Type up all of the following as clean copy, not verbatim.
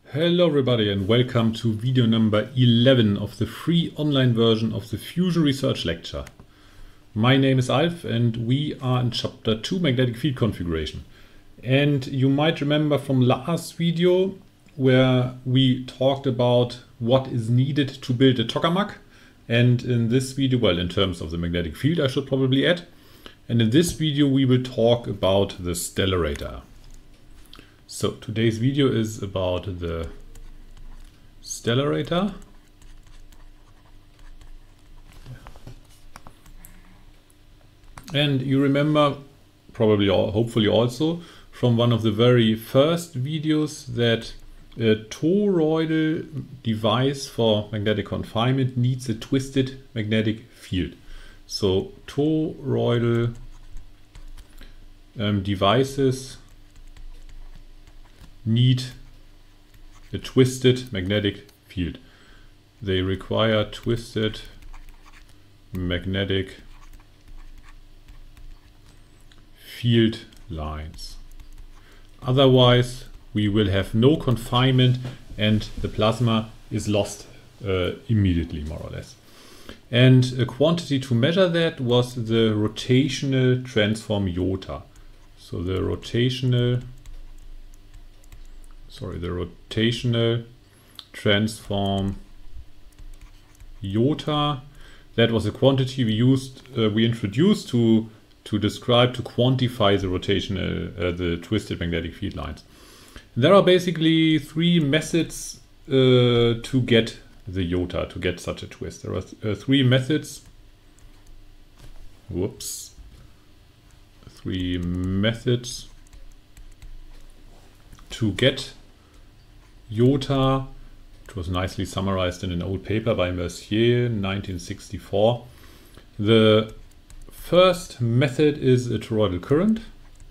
Hello everybody and welcome to video number 11 of the free online version of the Fusion Research Lecture. My name is Alf and we are in chapter 2 magnetic field configuration. And you might remember from last video where we talked about what is needed to build a tokamak. And in this video, well, in terms of the magnetic field I should probably add. And in this video we will talk about the stellarator. So today's video is about the stellarator. And you remember probably, hopefully also, from one of the very first videos that a toroidal device for magnetic confinement needs a twisted magnetic field. So toroidal devices need a twisted magnetic field. They require twisted magnetic field lines. Otherwise, we will have no confinement and the plasma is lost immediately, more or less. And a quantity to measure that was the rotational transform iota. So the rotational transform iota, that was a quantity we introduced to quantify the rotational, the twisted magnetic field lines. There are basically three methods to get the iota, to get such a twist. There are three methods. Three methods to get iota. It was nicely summarized in an old paper by Mercier in 1964. The first method is a toroidal current.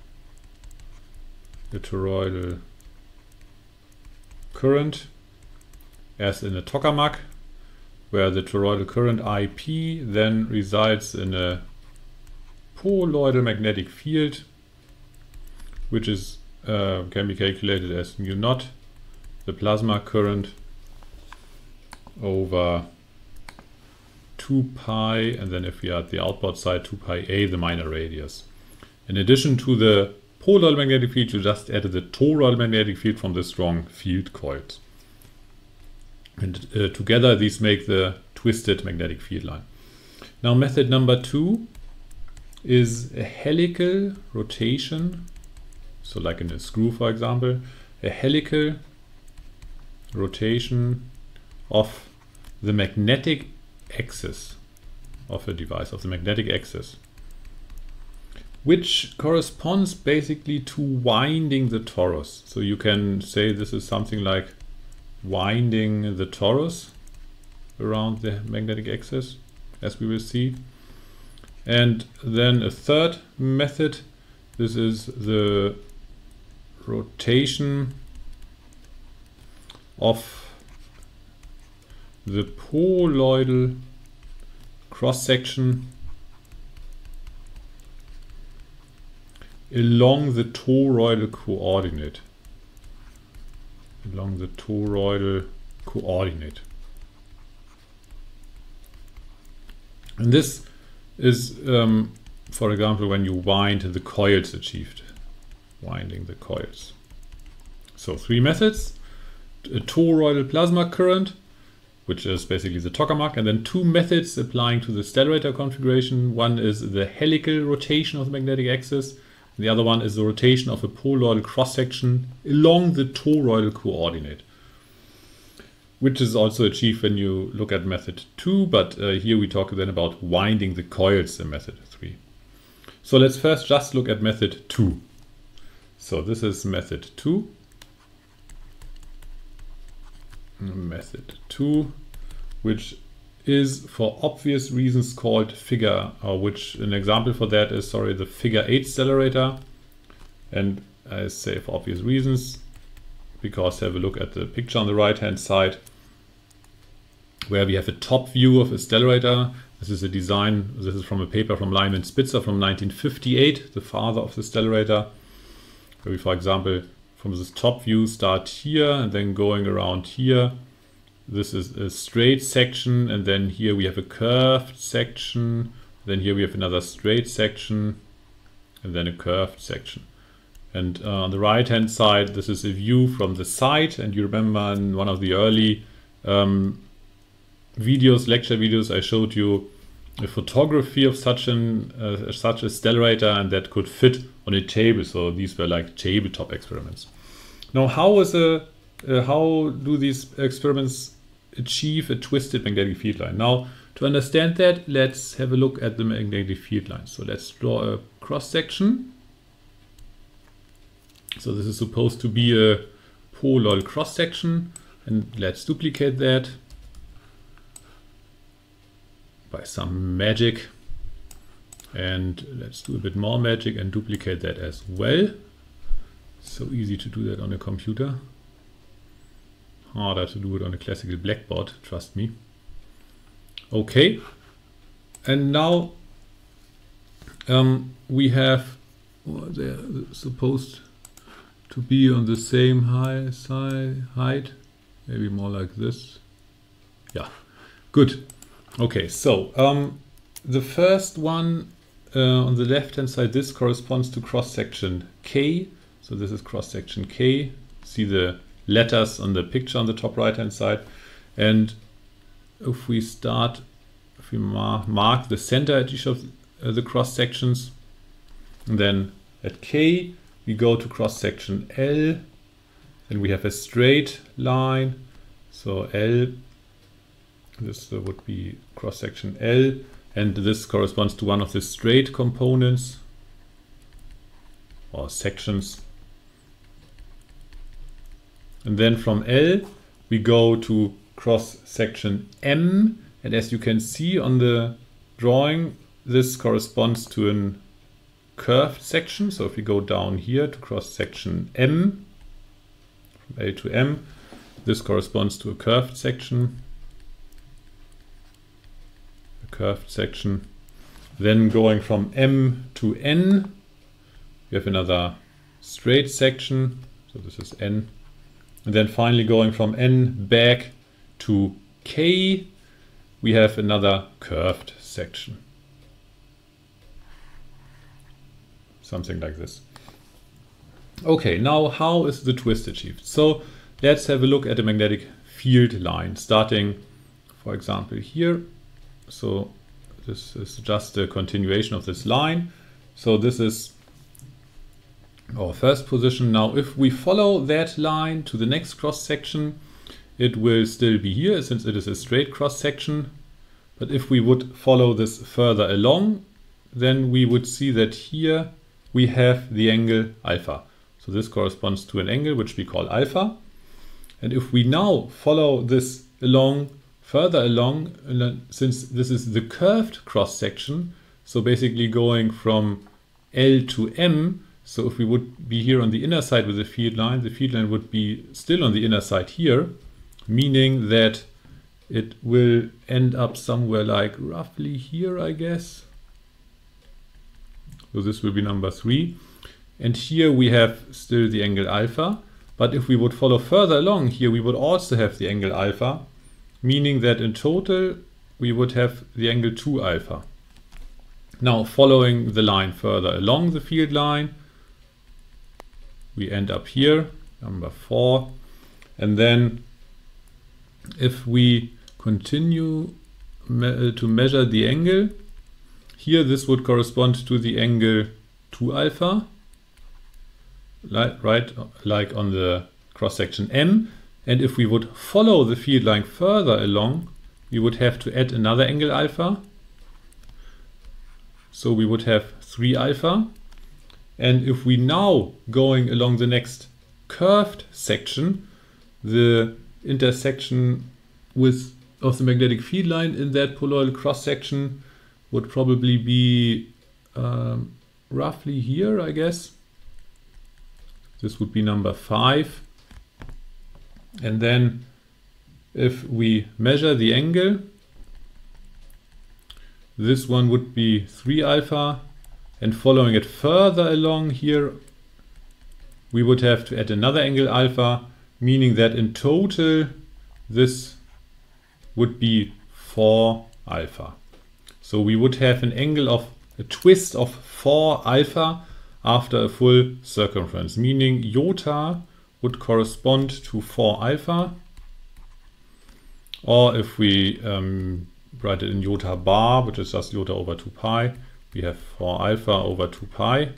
A toroidal current, as in a tokamak, where the toroidal current IP then results in a poloidal magnetic field, which is can be calculated as mu naught, the plasma current, over 2 pi, and then if we are at the outboard side, 2 pi a, the minor radius. In addition to the poloidal magnetic field, you just added the toroidal magnetic field from the strong field coils. And together these make the twisted magnetic field line. Now method number 2 is a helical rotation. So like in a screw, for example, a helical rotation of the magnetic axis of a device, of the magnetic axis, which corresponds basically to winding the torus. So you can say this is something like winding the torus around the magnetic axis, as we will see. And then a third method, this is the rotation of the poloidal cross-section along the toroidal coordinate. Along the toroidal coordinate. And this is, for example, when you wind the coils achieved. Winding the coils. So three methods: a toroidal plasma current, which is basically the tokamak, and then two methods applying to the stellarator configuration. One is the helical rotation of the magnetic axis, and the other one is the rotation of a poloidal cross-section along the toroidal coordinate, which is also achieved when you look at method 2, but here we talk then about winding the coils in method 3. So let's first just look at method 2. So this is method 2. Method 2, which is for obvious reasons called figure, or which an example for that is, the figure 8 stellarator. And I say for obvious reasons, because have a look at the picture on the right hand side, where we have a top view of a stellarator. This is a design, this is from a paper from Lyman Spitzer from 1958, the father of the stellarator, where we, for example, from this top view, start here and then going around here. This is a straight section, and then here we have a curved section. Then here we have another straight section, and then a curved section. And on the right hand side, this is a view from the side. And you remember in one of the early lecture videos, I showed you a photography of such a stellarator, and that could fit on a table. So these were like tabletop experiments. Now, how do these experiments achieve a twisted magnetic field line? Now, to understand that, let's have a look at the magnetic field line. So let's draw a cross section. So this is supposed to be a polar cross section, and let's duplicate that by some magic. And let's do a bit more magic and duplicate that as well. So easy to do that on a computer. Harder to do it on a classical blackboard, trust me. Okay, and now we have, they're supposed to be on the same height, maybe more like this. Yeah, good. Okay, so the first one on the left hand side, this corresponds to cross section K. So this is cross section K. See the letters on the picture on the top right hand side. And if we mark the center at each of the cross sections, and then at K we go to cross section L, and we have a straight line. So L, this would be cross section L, and this corresponds to one of the straight components or sections. And then from L we go to cross section M, and as you can see on the drawing, this corresponds to a curved section. So if we go down here to cross section M, from L to M, this corresponds to a curved section. Then going from M to N, we have another straight section. So this is N. And then finally going from N back to K, we have another curved section. Something like this. Okay, now how is the twist achieved? So let's have a look at a magnetic field line, starting, for example, here. So this is just a continuation of this line. So this is our first position. Now if we follow that line to the next cross section, it will still be here since it is a straight cross section. But if we would follow this further along, then we would see that here we have the angle alpha. So this corresponds to an angle which we call alpha. And if we now follow this further along, since this is the curved cross section, so basically going from L to M, so if we would be here on the inner side with the field line would be still on the inner side here, meaning that it will end up somewhere like roughly here, I guess. So this will be number 3. And here we have still the angle alpha. But if we would follow further along here, we would also have the angle alpha, meaning that in total we would have the angle 2 alpha. Now following the line further along the field line, we end up here, number 4. And then if we continue to measure the angle, here this would correspond to the angle 2 alpha, like on the cross section M. And if we would follow the field line further along, we would have to add another angle alpha. So we would have 3 alpha. And if we now going along the next curved section, the intersection of the magnetic field line in that polar cross section would probably be roughly here, I guess. This would be number 5. And then if we measure the angle, this one would be 3 alpha, and following it further along here, we would have to add another angle alpha, meaning that in total this would be 4 alpha. So we would have an angle of a twist of 4 alpha after a full circumference, meaning iota would correspond to 4 alpha. Or if we write it in iota bar, which is just iota over 2 pi, we have 4 alpha over 2 pi.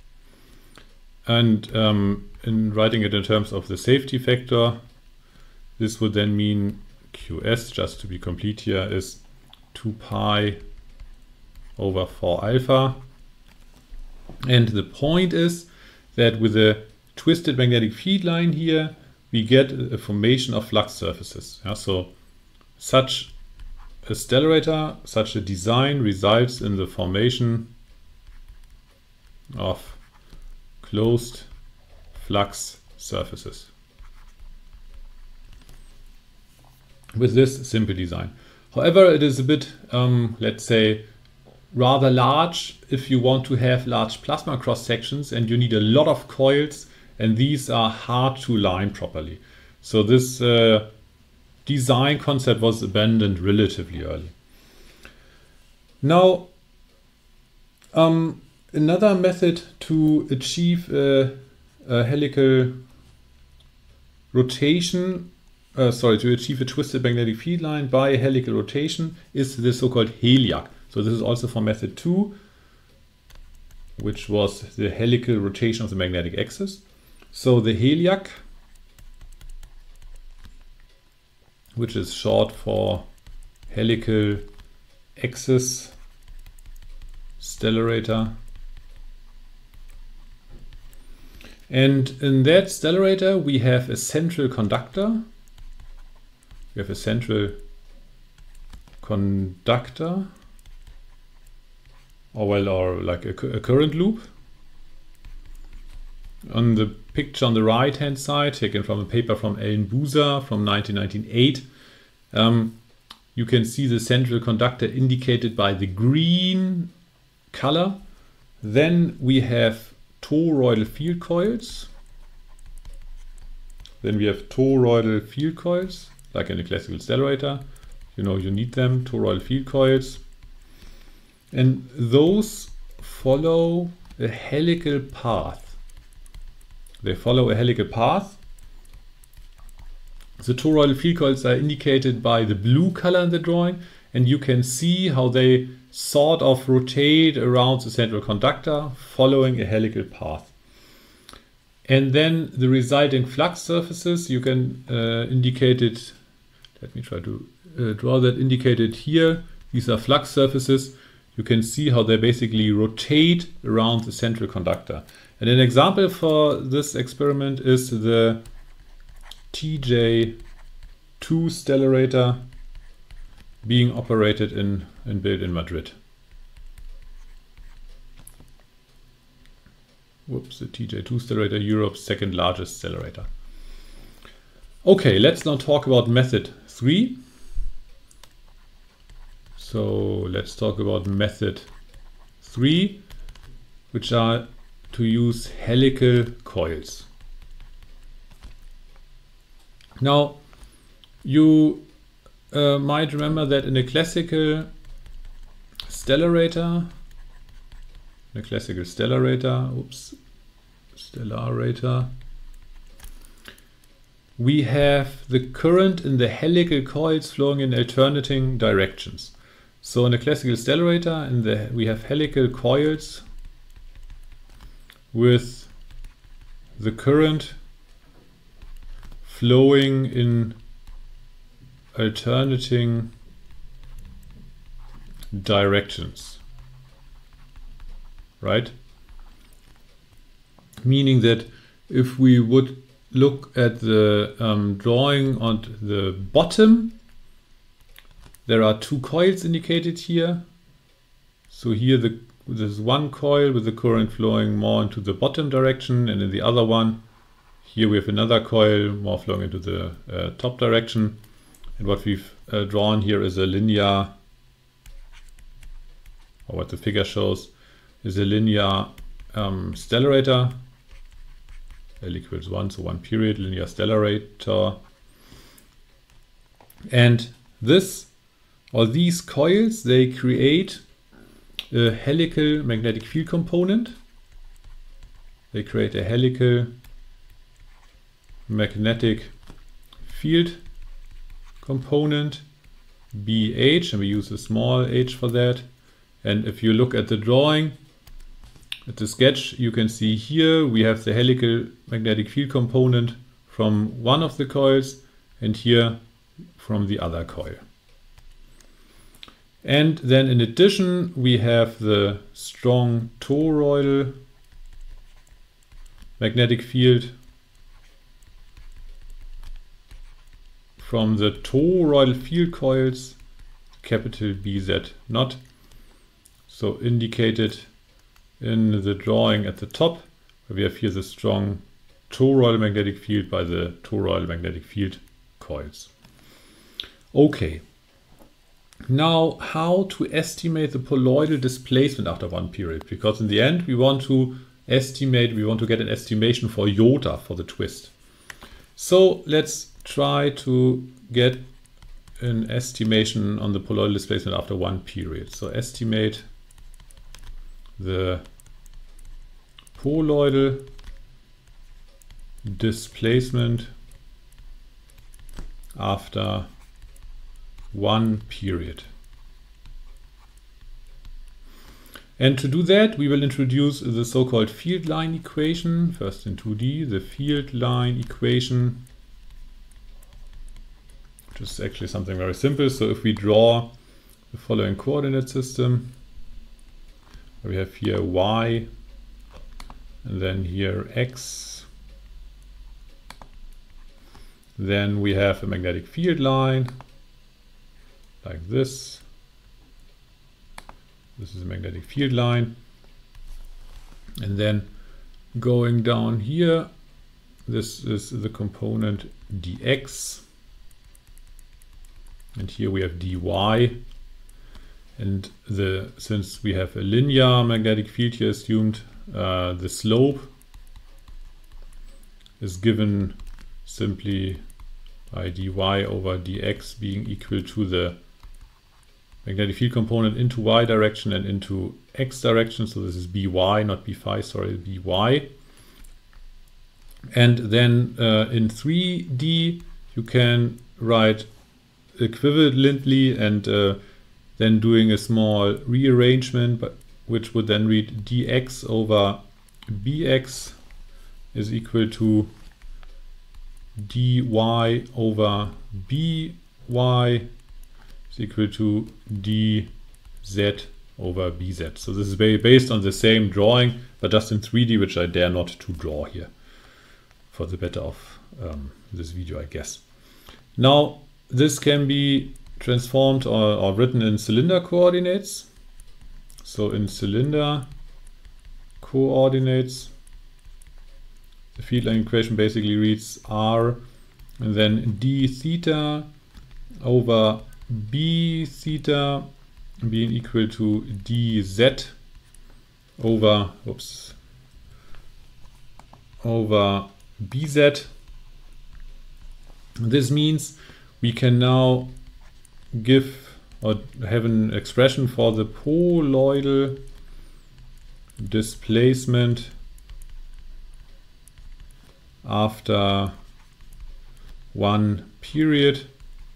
And in writing it in terms of the safety factor, this would then mean QS, just to be complete here, is 2 pi over 4 alpha. And the point is that with a twisted magnetic field line here, we get a formation of flux surfaces. Yeah, so such a stellarator, such a design results in the formation of closed flux surfaces with this simple design. However, it is a bit, let's say, rather large if you want to have large plasma cross sections and you need a lot of coils, and these are hard to line properly. So this design concept was abandoned relatively early. Now, another method to achieve a helical rotation, to achieve a twisted magnetic field line by a helical rotation is the so-called HELIAC. So this is also from method 2, which was the helical rotation of the magnetic axis. So the HELIAC, which is short for helical axis stellarator. And in that stellarator we have a central conductor. We have a central conductor, or like a current loop. On the picture on the right hand side, taken from a paper from Ellen Buser from 1998, you can see the central conductor indicated by the green color. Then we have toroidal field coils. Like in a classical stellarator. You know you need them, toroidal field coils. And those follow a helical path. They follow a helical path. The toroidal field coils are indicated by the blue color in the drawing, and you can see how they sort of rotate around the central conductor following a helical path. And then the resulting flux surfaces, you can indicate it. Let me try to draw that indicated here. These are flux surfaces. You can see how they basically rotate around the central conductor. And an example for this experiment is the TJ2 stellarator being operated and built in Madrid. Whoops, the TJ2 stellarator, Europe's second largest stellarator. Okay, let's now talk about method 3. So let's talk about method 3, which are to use helical coils. Now, you might remember that in a classical stellarator, we have the current in the helical coils flowing in alternating directions. So in a classical stellarator, we have helical coils with the current flowing in alternating directions, right? Meaning that if we would look at the drawing on the bottom, there are two coils indicated here. So here there's one coil with the current flowing more into the bottom direction, and in the other one, here we have another coil more flowing into the top direction. And what we've drawn here is a linear, or what the figure shows is a linear stellarator. L equals 1, so 1 period, linear stellarator. And this, or these coils, they create a helical magnetic field component. They create a helical magnetic field component, BH, and we use a small h for that. And if you look at the drawing, at the sketch, you can see here we have the helical magnetic field component from one of the coils and here from the other coil. And then in addition, we have the strong toroidal magnetic field from the toroidal field coils, capital BZ not. So indicated in the drawing at the top, where we have here the strong toroidal magnetic field by the toroidal magnetic field coils. Okay. Now, how to estimate the poloidal displacement after one period? Because in the end, we want to get an estimation for iota for the twist. So let's try to get an estimation on the poloidal displacement after one period. So estimate the poloidal displacement after one period. And to do that, we will introduce the so-called field line equation. First in 2D, the field line equation, which is actually something very simple. So if we draw the following coordinate system, we have here y, and then here x, then we have a magnetic field line like this. This is a magnetic field line. And then going down here, this is the component dx. And here we have dy. And since we have a linear magnetic field here assumed, the slope is given simply by dy over dx being equal to the magnetic field component into y direction and into x direction. So this is by, not b phi, sorry, by. And then in 3D, you can write equivalently and then doing a small rearrangement, which would then read dx over bx is equal to dy over by is equal to dz over bz. So this is based on the same drawing, but just in 3D, which I dare not to draw here for the better of this video, I guess. Now, this can be transformed or written in cylinder coordinates. So in cylinder coordinates, the field line equation basically reads r and then d theta over b theta being equal to dz over bz. This means we can now give or have an expression for the poloidal displacement after one period,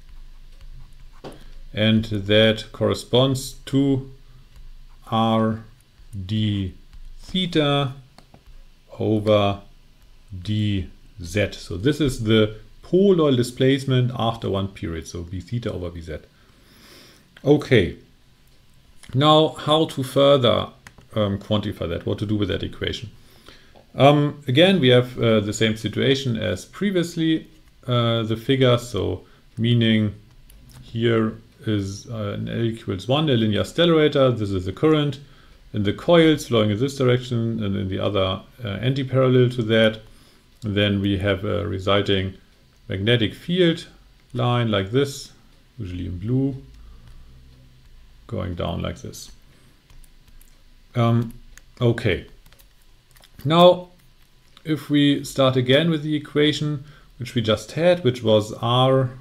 and that corresponds to r d theta over dz. So this is the poloidal displacement after one period, so b theta over bz. Okay, now how to further quantify that, what to do with that equation. Again, we have the same situation as previously, the figure, so meaning here is an L equals 1, a linear stellarator. This is the current in the coils flowing in this direction and in the other anti-parallel to that. And then we have a resulting magnetic field line like this, usually in blue, going down like this. Okay. Now, if we start again with the equation which we just had, which was r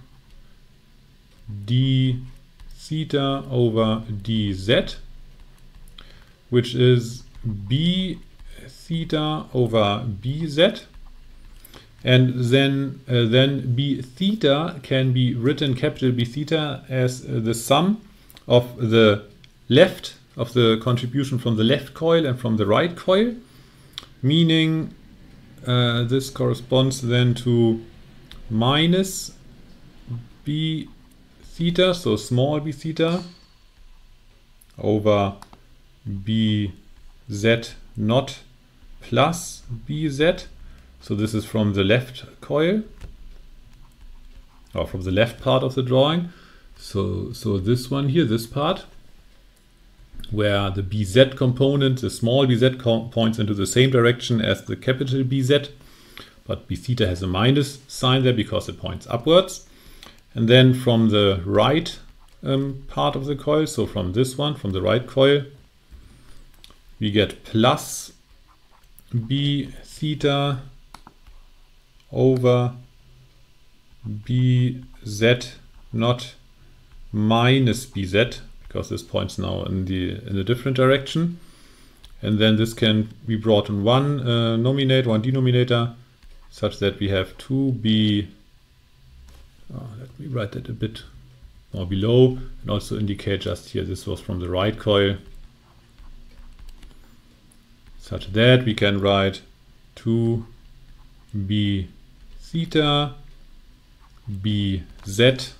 d theta over dz, which is b theta over bz, and then b theta can be written, capital B theta, as the sum of the left, of the contribution from the left coil and from the right coil, meaning this corresponds then to minus b theta, so small b theta, over bz not plus bz. So this is from the left coil, or from the left part of the drawing. So this one here, this part, where the bz component, the small bz points into the same direction as the capital BZ, but b theta has a minus sign there because it points upwards. And then from the right part of the coil, so from this one, from the right coil, we get plus b theta over bz not minus bz, because this points now in a different direction. And then this can be brought in one denominator, such that we have 2b, let me write that a bit more below, and also indicate just here this was from the right coil, such that we can write 2b theta bz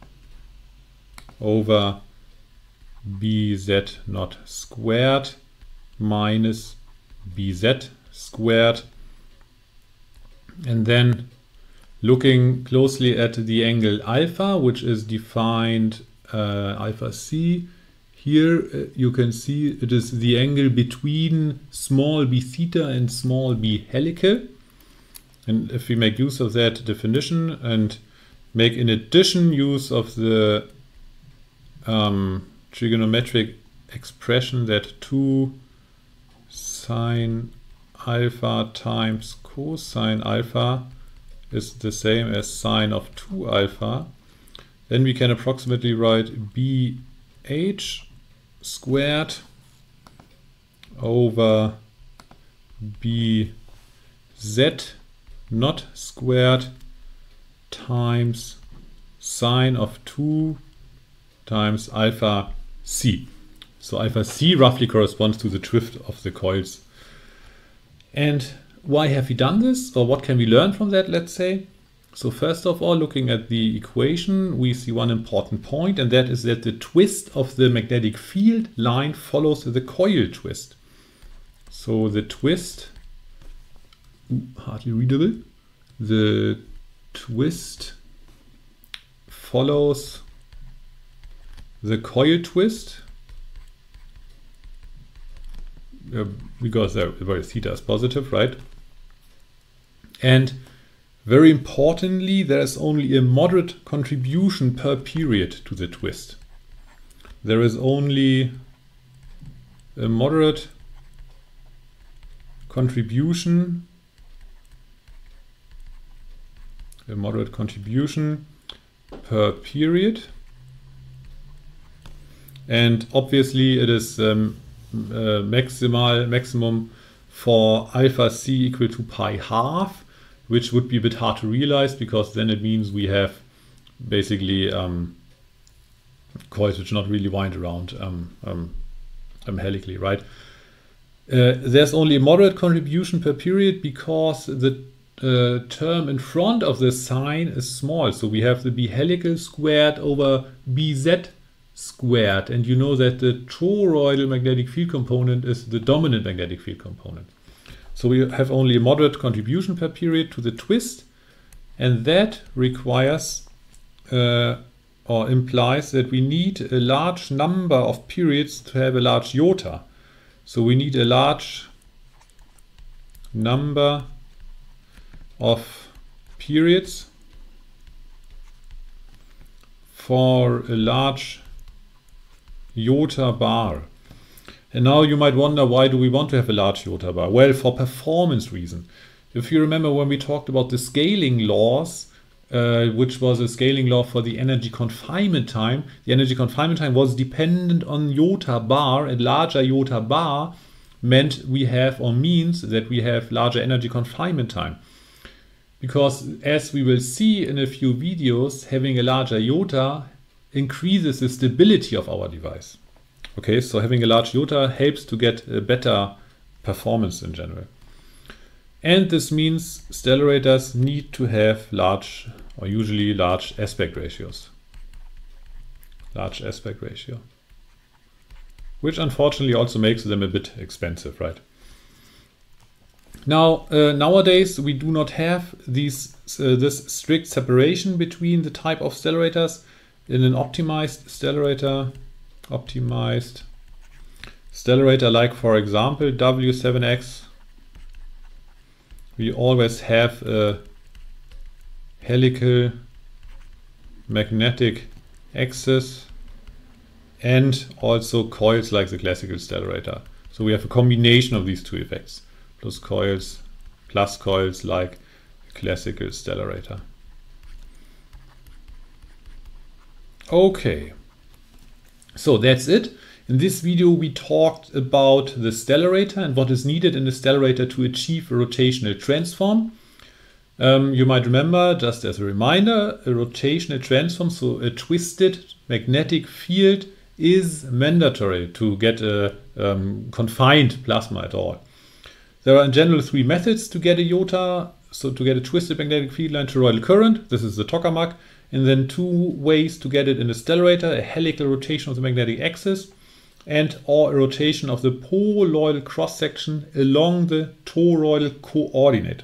over bz not squared minus bz squared. And then looking closely at the angle alpha, which is defined alpha c, here you can see it is the angle between small b theta and small b helical. And if we make use of that definition and make in addition use of the trigonometric expression that 2 sine alpha times cosine alpha is the same as sine of 2 alpha, then we can approximately write bh squared over bz not squared times sine of 2 times alpha c. So alpha c roughly corresponds to the drift of the coils. And why have we done this, or what can we learn from that, let's say? So first of all, looking at the equation, we see one important point, and that is that the twist of the magnetic field line follows the coil twist. So the twist, hardly readable, the twist follows the coil twist, because where theta is positive, right? And very importantly, there is only a moderate contribution per period to the twist. There is only a moderate contribution per period. And obviously it is maximum for alpha c equal to pi half, which would be a bit hard to realize, because then it means we have basically coils which not really wind around helically, right? There's only a moderate contribution per period because the term in front of the sign is small. So we have the b helical squared over bz squared, and you know that the toroidal magnetic field component is the dominant magnetic field component. So we have only a moderate contribution per period to the twist, and that requires or implies that we need a large number of periods to have a large iota. So we need a large number of periods for a large iota bar. And now you might wonder, why do we want to have a large iota bar? Well, for performance reason. if you remember when we talked about the scaling laws, which was a scaling law for the energy confinement time, the energy confinement time was dependent on iota bar, and larger iota bar meant we have, or means that we have larger energy confinement time. Because as we will see in a few videos, having a larger iota increases the stability of our device. Okay, so having a large iota helps to get a better performance in general. And this means stellarators need to have large, or usually large aspect ratios. Large aspect ratio. Which unfortunately also makes them a bit expensive, right? Now, nowadays we do not have this strict separation between the type of stellarators. In an optimized stellarator like, for example, W7X, we always have a helical magnetic axis and also coils like the classical stellarator. So we have a combination of these two effects, plus coils like a classical stellarator. Okay, so that's it. In this video we talked about the stellarator and what is needed in the stellarator to achieve a rotational transform. You might remember, just as a reminder, a rotational transform, so a twisted magnetic field, is mandatory to get a confined plasma at all. There are in general 3 methods to get a iota, so to get a twisted magnetic field line toroidal current. This is the tokamak. And then 2 ways to get it in a stellarator: a helical rotation of the magnetic axis or a rotation of the poloidal cross-section along the toroidal coordinate.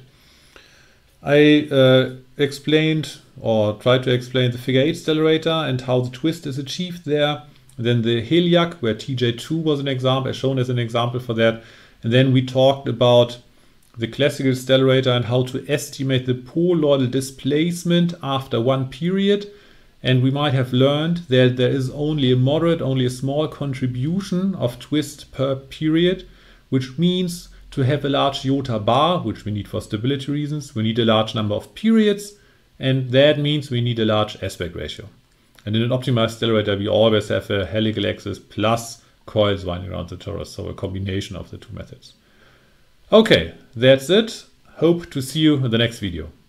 I explained or tried to explain the figure 8 stellarator and how the twist is achieved there. Then the HELIAC, where TJ2 was an example, shown as an example for that. And then we talked about the classical stellarator and how to estimate the poloidal displacement after one period. And we might have learned that there is only a small contribution of twist per period, which means to have a large iota bar, which we need for stability reasons, we need a large number of periods, and that means we need a large aspect ratio. And in an optimized stellarator, we always have a helical axis plus coils winding around the torus, so a combination of the 2 methods. Okay, that's it. Hope to see you in the next video.